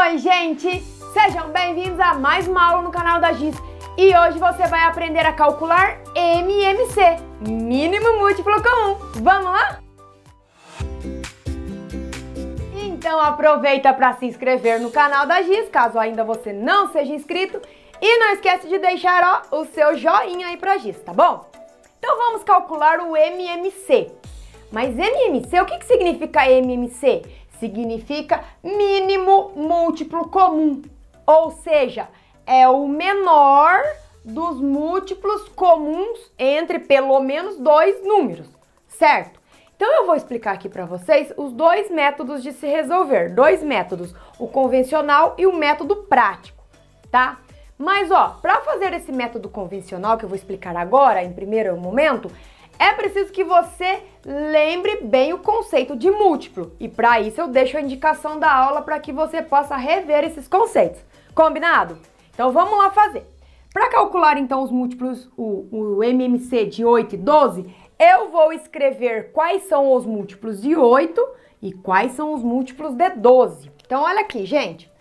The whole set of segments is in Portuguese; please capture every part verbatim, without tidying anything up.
Oi, gente! Sejam bem-vindos a mais uma aula no canal da Giz. E hoje você vai aprender a calcular M M C, mínimo múltiplo comum. Vamos lá? Então aproveita para se inscrever no canal da Giz, caso ainda você não seja inscrito. E não esquece de deixar ó, o seu joinha aí pra Giz, tá bom? Então vamos calcular o M M C. Mas M M C, o que, que significa M M C? Significa mínimo múltiplo comum, ou seja, é o menor dos múltiplos comuns entre pelo menos dois números, certo? Então eu vou explicar aqui para vocês os dois métodos de se resolver, dois métodos, o convencional e o método prático, tá? Mas ó, para fazer esse método convencional que eu vou explicar agora, em primeiro momento, é preciso que você lembre bem o conceito de múltiplo. E para isso eu deixo a indicação da aula para que você possa rever esses conceitos. Combinado? Então vamos lá fazer. Para calcular então os múltiplos, o, o M M C de oito e doze, eu vou escrever quais são os múltiplos de oito e quais são os múltiplos de doze. Então olha aqui, gente.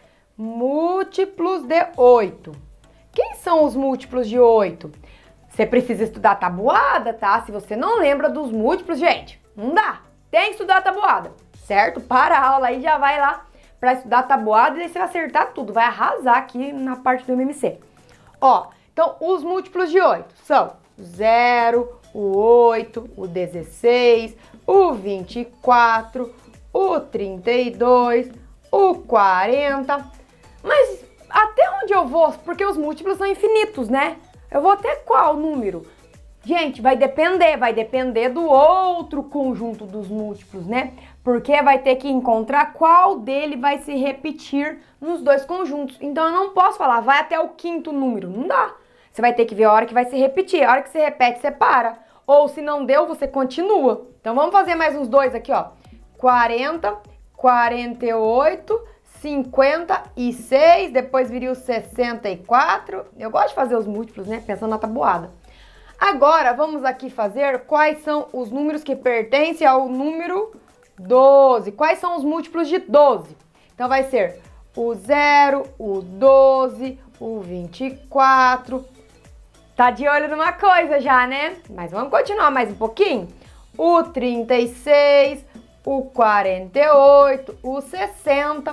Múltiplos de oito. Quem são os múltiplos de oito? Você precisa estudar tabuada, tá? Se você não lembra dos múltiplos, gente, não dá. Tem que estudar tabuada, certo? Para a aula aí, já vai lá para estudar tabuada e aí você vai acertar tudo. Vai arrasar aqui na parte do M M C. Ó, então os múltiplos de oito são zero, o oito, o dezesseis, o vinte e quatro, o trinta e dois, o quarenta. Mas até onde eu vou? Porque os múltiplos são infinitos, né? Eu vou até qual número? Gente, vai depender, vai depender do outro conjunto dos múltiplos, né? Porque vai ter que encontrar qual dele vai se repetir nos dois conjuntos. Então eu não posso falar, vai até o quinto número, não dá. Você vai ter que ver a hora que vai se repetir, a hora que você repete, você para. Ou se não deu, você continua. Então vamos fazer mais uns dois aqui, ó. quarenta, quarenta e oito... cinquenta e seis, depois viria o sessenta e quatro. Eu gosto de fazer os múltiplos, né? Pensando na tabuada. Agora, vamos aqui fazer quais são os números que pertencem ao número doze. Quais são os múltiplos de doze? Então, vai ser o zero, o doze, o vinte e quatro. Tá de olho numa coisa já, né? Mas vamos continuar mais um pouquinho. O trinta e seis, o quarenta e oito, o sessenta.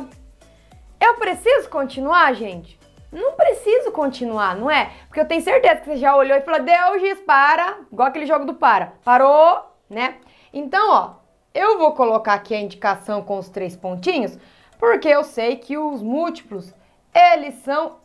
Eu preciso continuar, gente? Não preciso continuar, não é? Porque eu tenho certeza que você já olhou e falou, deu, Giz, para. Igual aquele jogo do para. Parou, né? Então, ó, eu vou colocar aqui a indicação com os três pontinhos, porque eu sei que os múltiplos, eles são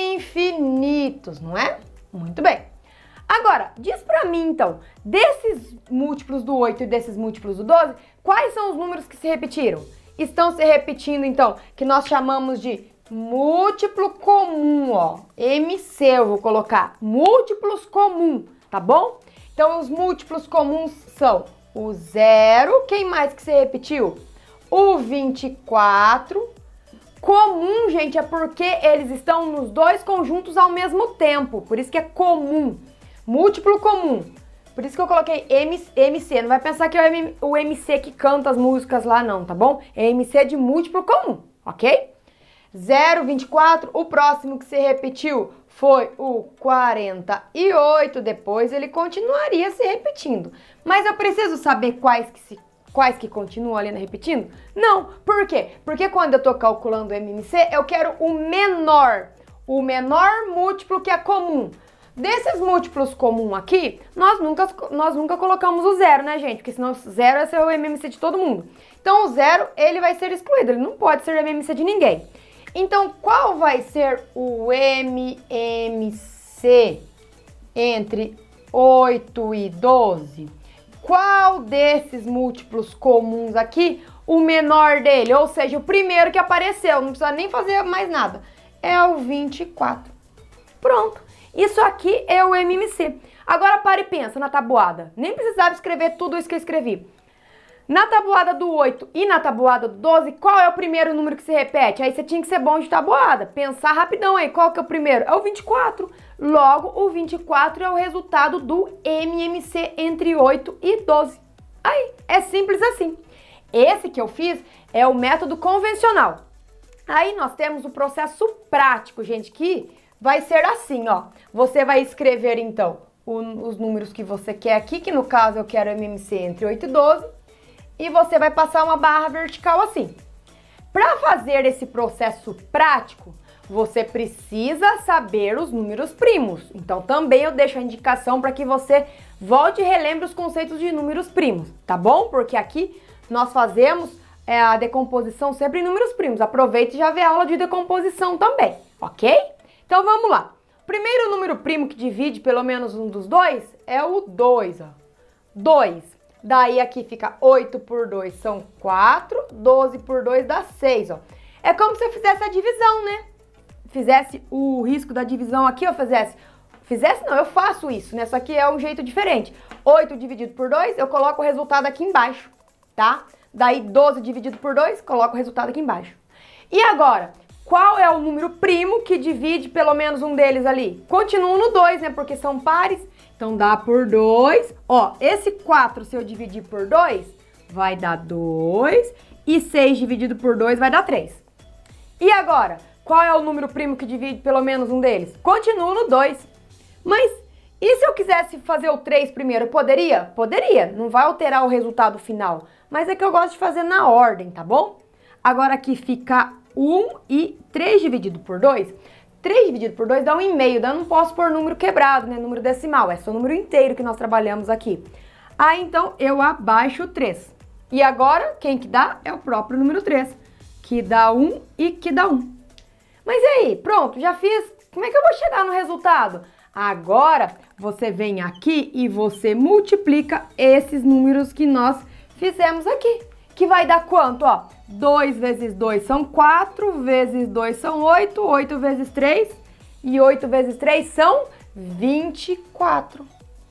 infinitos, não é? Muito bem. Agora, diz pra mim, então, desses múltiplos do oito e desses múltiplos do doze, quais são os números que se repetiram? Estão se repetindo, então, que nós chamamos de múltiplo comum, ó. M C, eu vou colocar múltiplos comum, tá bom? Então, os múltiplos comuns são o zero, quem mais que se repetiu? O vinte e quatro. Comum, gente, é porque eles estão nos dois conjuntos ao mesmo tempo, por isso que é comum. Múltiplo comum. Por isso que eu coloquei M C, não vai pensar que é o M C que canta as músicas lá não, tá bom? É M C de múltiplo comum, ok? zero, vinte e quatro, o próximo que se repetiu foi o quarenta e oito, depois ele continuaria se repetindo. Mas eu preciso saber quais que, se, quais que continuam ali repetindo? Não, por quê? Porque quando eu tô calculando o M M C, eu quero o menor, o menor múltiplo que é comum. Desses múltiplos comuns aqui, nós nunca, nós nunca colocamos o zero, né, gente? Porque senão zero é ser o M M C de todo mundo. Então, o zero, ele vai ser excluído. Ele não pode ser o M M C de ninguém. Então, qual vai ser o M M C entre oito e doze? Qual desses múltiplos comuns aqui, o menor dele? Ou seja, o primeiro que apareceu, não precisa nem fazer mais nada. É o vinte e quatro. Pronto. Isso aqui é o M M C. Agora para e pensa na tabuada. Nem precisava escrever tudo isso que eu escrevi. Na tabuada do oito e na tabuada do doze, qual é o primeiro número que se repete? Aí você tinha que ser bom de tabuada. Pensar rapidão aí, qual que é o primeiro? É o vinte e quatro. Logo, o vinte e quatro é o resultado do M M C entre oito e doze. Aí, é simples assim. Esse que eu fiz é o método convencional. Aí nós temos o processo prático, gente, que vai ser assim, ó. Você vai escrever, então, o, os números que você quer aqui, que no caso eu quero M M C entre oito e doze, e você vai passar uma barra vertical assim. Para fazer esse processo prático, você precisa saber os números primos. Então também eu deixo a indicação para que você volte e relembre os conceitos de números primos, tá bom? Porque aqui nós fazemos é, a decomposição sempre em números primos. Aproveite e já vê a aula de decomposição também, ok? Então vamos lá. O primeiro número primo que divide pelo menos um dos dois é o dois, ó. dois. Daí aqui fica oito por dois são quatro, doze por dois dá seis, ó. É como se eu fizesse a divisão, né? Fizesse o risco da divisão aqui, eu fizesse... Fizesse não, eu faço isso, né? Só que é um jeito diferente. oito dividido por dois, eu coloco o resultado aqui embaixo, tá? Daí doze dividido por dois, coloco o resultado aqui embaixo. E agora, qual é o número primo que divide pelo menos um deles ali? Continuo no dois, né? Porque são pares. Então dá por dois. Ó, esse quatro, se eu dividir por dois, vai dar dois. E seis dividido por dois vai dar três. E agora, qual é o número primo que divide pelo menos um deles? Continuo no dois. Mas e se eu quisesse fazer o três primeiro, poderia? Poderia. Não vai alterar o resultado final. Mas é que eu gosto de fazer na ordem, tá bom? Agora aqui fica um e três dividido por dois. três dividido por dois dá um vírgula cinco, daí eu não posso pôr número quebrado, né? Número decimal, é só número inteiro que nós trabalhamos aqui. Aí, então, eu abaixo o três. E agora, quem que dá? É o próprio número três, que dá um e que dá um. Mas e aí? Pronto, já fiz. Como é que eu vou chegar no resultado? Agora, você vem aqui e você multiplica esses números que nós fizemos aqui. Que vai dar quanto, ó? dois vezes dois são quatro, vezes dois são oito, oito vezes três, e oito vezes três são vinte e quatro.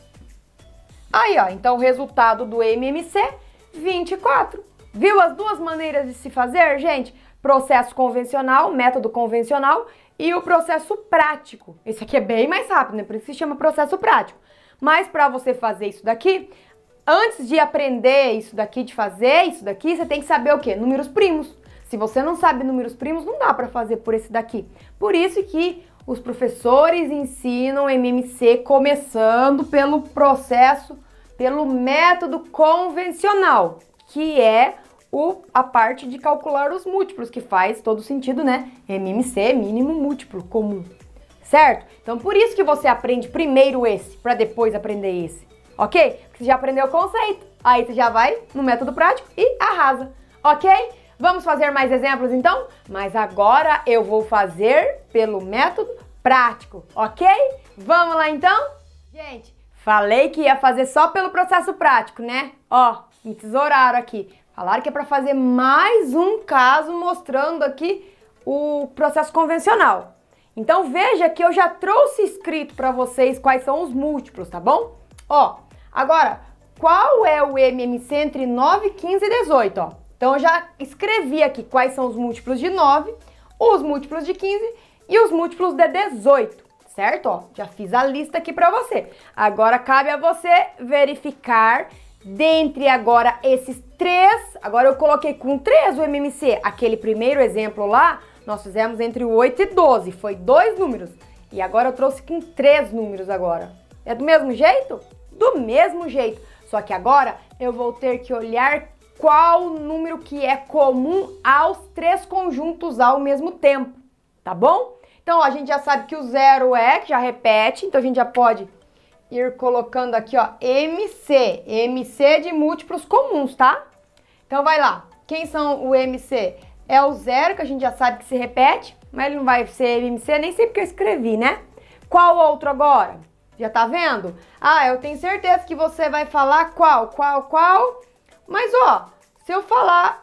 Aí, ó, então o resultado do M M C, vinte e quatro. Viu as duas maneiras de se fazer, gente? Processo convencional, método convencional, e o processo prático. Esse aqui é bem mais rápido, né? Por isso se chama processo prático. Mas para você fazer isso daqui, antes de aprender isso daqui, de fazer isso daqui, você tem que saber o quê? Números primos. Se você não sabe números primos, não dá para fazer por esse daqui. Por isso que os professores ensinam M M C começando pelo processo, pelo método convencional, que é o, a parte de calcular os múltiplos, que faz todo sentido, né? M M C, mínimo múltiplo comum, certo? Então, por isso que você aprende primeiro esse, para depois aprender esse. Ok? Porque você já aprendeu o conceito, aí você já vai no método prático e arrasa, ok? Vamos fazer mais exemplos então? Mas agora eu vou fazer pelo método prático, ok? Vamos lá então? Gente, falei que ia fazer só pelo processo prático, né? Ó, me tesouraram aqui. Falaram que é para fazer mais um caso mostrando aqui o processo convencional. Então veja que eu já trouxe escrito para vocês quais são os múltiplos, tá bom? Ó, agora, qual é o M M C entre nove, quinze e dezoito, ó? Então eu já escrevi aqui quais são os múltiplos de nove, os múltiplos de quinze e os múltiplos de dezoito, certo? Ó, já fiz a lista aqui para você. Agora cabe a você verificar dentre agora esses três, agora eu coloquei com três o M M C, aquele primeiro exemplo lá, nós fizemos entre o oito e doze, foi dois números. E agora eu trouxe com três números agora. É do mesmo jeito? Do mesmo jeito. Só que agora eu vou ter que olhar qual número que é comum aos três conjuntos ao mesmo tempo, tá bom? Então, ó, a gente já sabe que o zero é, que já repete, então a gente já pode ir colocando aqui, ó, M C. M C de múltiplos comuns, tá? Então, vai lá. Quem são o M C? É o zero, que a gente já sabe que se repete, mas ele não vai ser M C, nem sei porque eu escrevi, né? Qual outro agora? Já tá vendo? Ah, eu tenho certeza que você vai falar qual, qual, qual. Mas, ó, se eu falar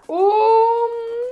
o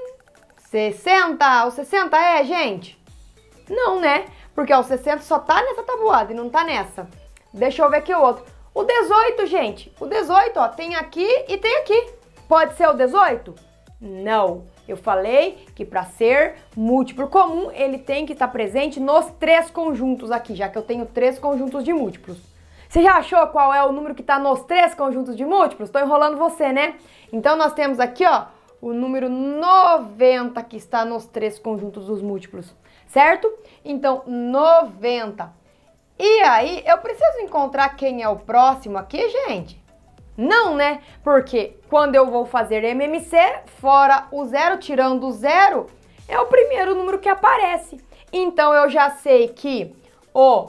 sessenta, o sessenta é, gente? Não, né? Porque ó, o sessenta só tá nessa tabuada e não tá nessa. Deixa eu ver aqui o outro. O dezoito, gente. O dezoito, ó, tem aqui e tem aqui. Pode ser o dezoito? Não. Eu falei que para ser múltiplo comum, ele tem que estar presente nos três conjuntos aqui, já que eu tenho três conjuntos de múltiplos. Você já achou qual é o número que está nos três conjuntos de múltiplos? Estou enrolando você, né? Então, nós temos aqui, ó, o número noventa que está nos três conjuntos dos múltiplos, certo? Então, noventa. E aí, eu preciso encontrar quem é o próximo aqui, gente? Não, né? Porque quando eu vou fazer M M C, fora o zero, tirando o zero, é o primeiro número que aparece. Então, eu já sei que o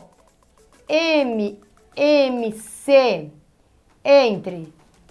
M M C entre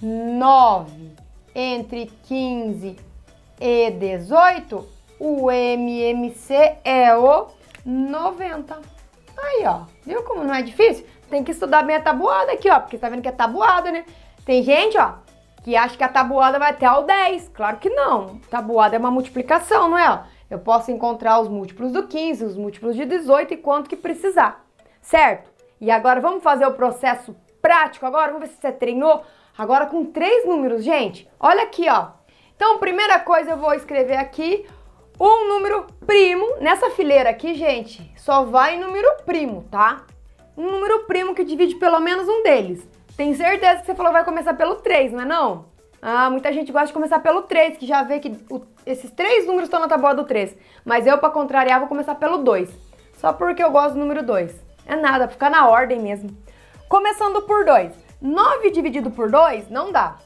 nove, entre quinze e dezoito, o M M C é o noventa. Aí, ó, viu como não é difícil? Tem que estudar bem a tabuada aqui, ó, porque você tá vendo que é tabuada, né? Tem gente, ó, que acha que a tabuada vai até o dez. Claro que não. Tabuada é uma multiplicação, não é? Ó, eu posso encontrar os múltiplos do quinze, os múltiplos de dezoito e quanto que precisar, certo? E agora vamos fazer o processo prático agora? Vamos ver se você treinou agora com três números, gente. Olha aqui, ó. Então, primeira coisa, eu vou escrever aqui um número primo. Nessa fileira aqui, gente, só vai número primo, tá? Um número primo que divide pelo menos um deles. Tem certeza que você falou que vai começar pelo três, não é não? Ah, muita gente gosta de começar pelo três, que já vê que o, esses três números estão na tábua do três. Mas eu, pra contrariar, vou começar pelo dois. Só porque eu gosto do número dois. É nada, pra ficar na ordem mesmo. Começando por dois. nove dividido por dois não dá.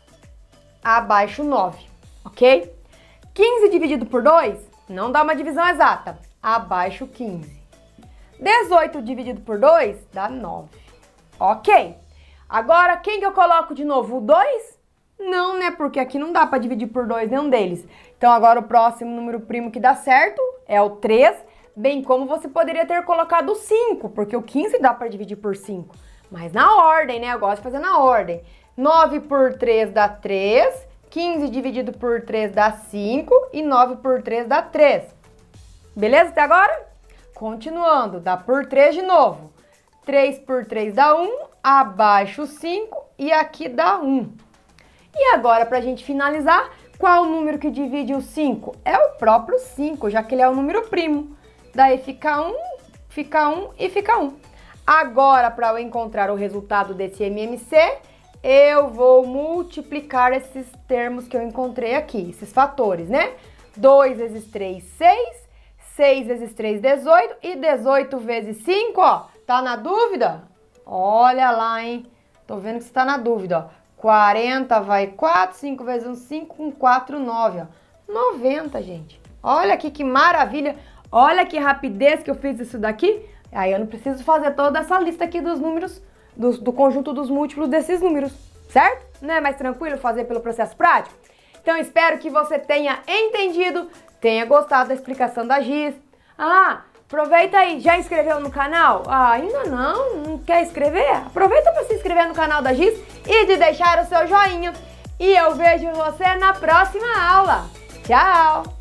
Abaixo nove, ok? quinze dividido por dois não dá uma divisão exata. Abaixo quinze. dezoito dividido por dois dá nove. Ok. Agora, quem que eu coloco de novo? O dois? Não, né? Porque aqui não dá para dividir por dois nenhum deles. Então, agora o próximo número primo que dá certo é o três, bem como você poderia ter colocado o cinco, porque o quinze dá para dividir por cinco. Mas na ordem, né? Eu gosto de fazer na ordem. nove por três dá três, quinze dividido por três dá cinco e nove por três dá três. Beleza até agora? Continuando, dá por três de novo. três por três dá um, abaixo cinco e aqui dá um. E agora, para a gente finalizar, qual o número que divide o cinco? É o próprio cinco, já que ele é o número primo. Daí fica um, fica um e fica um. Agora, para eu encontrar o resultado desse M M C, eu vou multiplicar esses termos que eu encontrei aqui, esses fatores, né? dois vezes três, seis. seis vezes três, dezoito. E dezoito vezes cinco, ó. Tá na dúvida? Olha lá, hein? Tô vendo que você tá na dúvida, ó. quarenta vai quatro, cinco vezes um, cinco, um, quatro, nove, ó. noventa, gente. Olha aqui que maravilha. Olha que rapidez que eu fiz isso daqui. Aí eu não preciso fazer toda essa lista aqui dos números, do, do conjunto dos múltiplos desses números, certo? Não é mais tranquilo fazer pelo processo prático? Então, espero que você tenha entendido, tenha gostado da explicação da Giz. Ah, aproveita aí, já inscreveu no canal? Ah, ainda não? Não quer inscrever? Aproveita para se inscrever no canal da Giz e de deixar o seu joinha. E eu vejo você na próxima aula. Tchau!